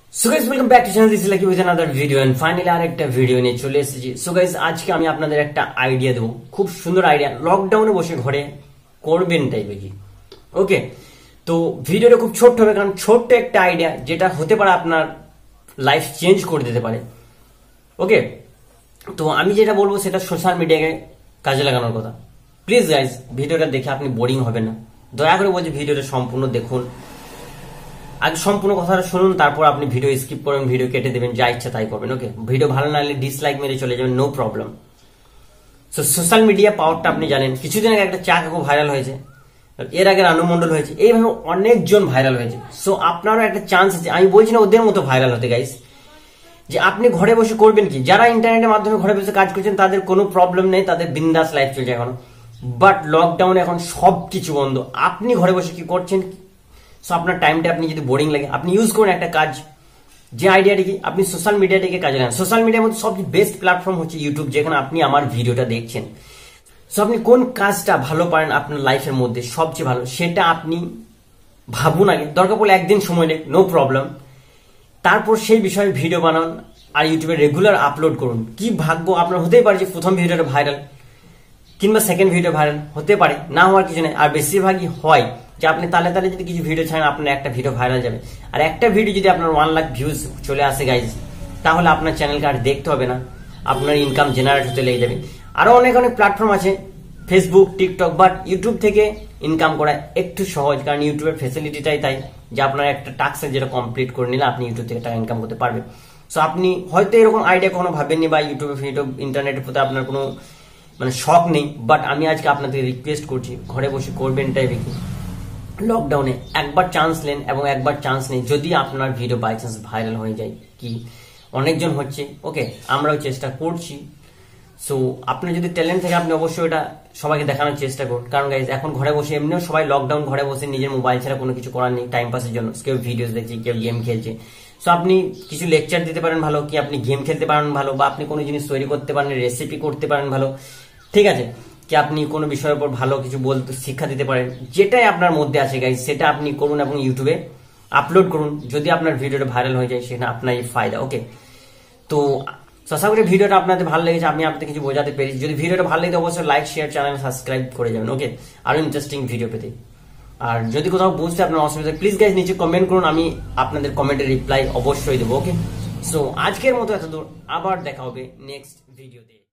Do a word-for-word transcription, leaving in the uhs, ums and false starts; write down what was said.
So guys welcome back to channel this is Lucky with another video and finally আরেকটা ভিডিও নিয়ে চলে এসেছি। সো গাইস আজকে আমি আপনাদের একটা আইডিয়া দেবো, খুব সুন্দর আইডিয়া, লকডাউনে বসে ঘরে করবেন টাইপের কি। ওকে, তো ভিডিওটা খুব ছোট্ট হবে, কারণ ছোট্ট একটা আইডিয়া যেটা হতে পারে আপনার লাইফ চেঞ্জ করে দিতে পারে। ওকে, তো আমি যেটা বলবো সেটা সোশ্যাল মিডিয়াকে কাজে লাগানোর কথা। প্লিজ গাইস ভিডিওটা দেখে আপনি বোরিং হবেন না, দয়া করে বলছি ভিডিওটা সম্পূর্ণ দেখুন, আগে সম্পূর্ণ কথাটা শুনুন, তারপর আপনি ভিডিও স্কিপ করবেন, ভিডিও কেটে দেবেন, যা ইচ্ছা তাই করবেন। ওকে, ভিডিও ভালো না লাগলে ডিসলাইক মেরে চলে যাবেন, no problem. So social media পাওয়ারটা আপনি জানেন, কিছুদিন আগে একটা চা কাকু ভাইরাল হয়েছে, এর আগে রানু মন্ডল হয়েছে, এইভাবে অনেকজন ভাইরাল হয়েছে। সো আপনারও একটা চান্স আছে, আমি বলছি না ওদের মতো ভাইরাল হতে গাইস, যে আপনি ঘরে বসে করবেন কি। যারা ইন্টারনেটের মাধ্যমে ঘরে বসে কাজ করছেন তাদের কোনো প্রবলেম নেই, তাদের বিন্দাস লাইফ চলছে এখন। বাট লকডাউনে এখন সবকিছু বন্ধ, আপনি ঘরে বসে কি করছেন? সো আপনার টাইমটা আপনি যদি বোরিং লাগে, আপনি ইউজ করেন একটা কাজ, যে আইডিয়াটি কি আপনি সোশ্যাল মিডিয়াটিকে কাজে লাগান। সোশ্যাল মিডিয়ার মধ্যে সবচেয়ে বেস্ট প্ল্যাটফর্ম হচ্ছে ইউটিউব, যেখানে আপনি আমার ভিডিওটা দেখছেন। সো আপনি কোন কাজটা ভালো পারেন আপনার লাইফের মধ্যে সবচেয়ে ভালো, সেটা আপনি ভাবুন আগে, দরকার পড়লে একদিন সময় নেই, নো প্রবলেম। তারপর সেই বিষয়ে ভিডিও বানান আর ইউটিউবে রেগুলার আপলোড করুন। কি ভাগ্য আপনার, হতেই পারে যে প্রথম ভিডিওটা ভাইরাল কিংবা সেকেন্ড ভিডিও ভাইরাল, হতে পারে না হওয়ার কিছু নেই। আর বেশিরভাগই হয় যে আপনি তালে তালে যদি কিছু ভিডিও ছাড়েন আপনার একটা ভিডিও ভাইরাল যাবে, আর একটা ভিডিও যদি আপনার ওয়ান লাখ ভিউজ চলে আসে গাইজ, তাহলে আপনার চ্যানেলকে আর দেখতে হবে না, আপনার ইনকাম জেনারেট হতে লেগে যাবে। আরো অনেক অনেক প্ল্যাটফর্ম আছে, ফেসবুক, টিকটক, বাট ইউটিউব থেকে ইনকাম করা একটু সহজ, কারণ ইউটিউবের ফেসিলিটিটাই তাই যে আপনার একটা টাস্ক যেটা কমপ্লিট করে নিলে আপনি ইউটিউব থেকে টাকা ইনকাম করতে পারবেন। সো আপনি হয়তো এরকম আইডিয়া কখনো ভাবেননি, বা ইউটিউবে ইউটিউব ইন্টারনেটের প্রতি আপনার কোনো মানে শখ নেই, বাট আমি আজকে আপনাদের রিকোয়েস্ট করছি ঘরে বসে করবেন টাইপে কি। লকডাউনে একবার চান্স নেন এবং একবার চান্স নেই, যদি আপনার ভিডিও বাই চান্স ভাইরাল হয়ে যায়, কি অনেকজন হচ্ছে, ওকে আমরাও চেষ্টা করছি। সো আপনার যদি ট্যালেন্ট থাকে আপনি অবশ্যই এটা সবাইকে দেখানোর চেষ্টা করুন, কারণ গাইজ এখন ঘরে বসে এমনিও সবাই লকডাউন, ঘরে বসে নিজের মোবাইল ছাড়া কোনো কিছু করার নেই, টাইম পাসের জন্য কেউ ভিডিওস দেখছে, কেউ গেম খেলছে। সো আপনি কিছু লেকচার দিতে পারেন ভালো, কি আপনি গেম খেলতে পারেন ভালো, বা আপনি কোনো জিনিস তৈরি করতে পারেন, রেসিপি করতে পারেন ভালো, ঠিক আছে, কি আপনি কোনো বিষয়ের উপর ভালো কিছু বলতে শিক্ষা দিতে পারেন, যেটাই আপনার মধ্যে আছে গাইজ সেটা আপনি করুন এবং ইউটিউবে আপলোড করুন। যদি আপনার ভিডিওটা ভাইরাল হয়ে যায় সেটা আপনারই ফায়দা। ওকে, তো আশা করি ভিডিওটা আপনাদের ভালো লেগেছে, আমি আপনাদের কিছু বোঝাতে পেরেছি। যদি ভিডিওটা ভালো লাগে অবশ্যই লাইক, শেয়ার, চ্যানেল সাবস্ক্রাইব করে যাবেন। ওকে, আরো ইন্টারেস্টিং ভিডিও পেতে। আর যদি কোথাও বুঝতে আপনার অসুবিধা, প্লিজ গাইজ নিচে কমেন্ট করুন, আমি আপনাদের কমেন্টের রিপ্লাই অবশ্যই দেবো। ওকে, সো আজকের মতো এত দূর, আবার দেখা হবে নেক্সট ভিডিওতে।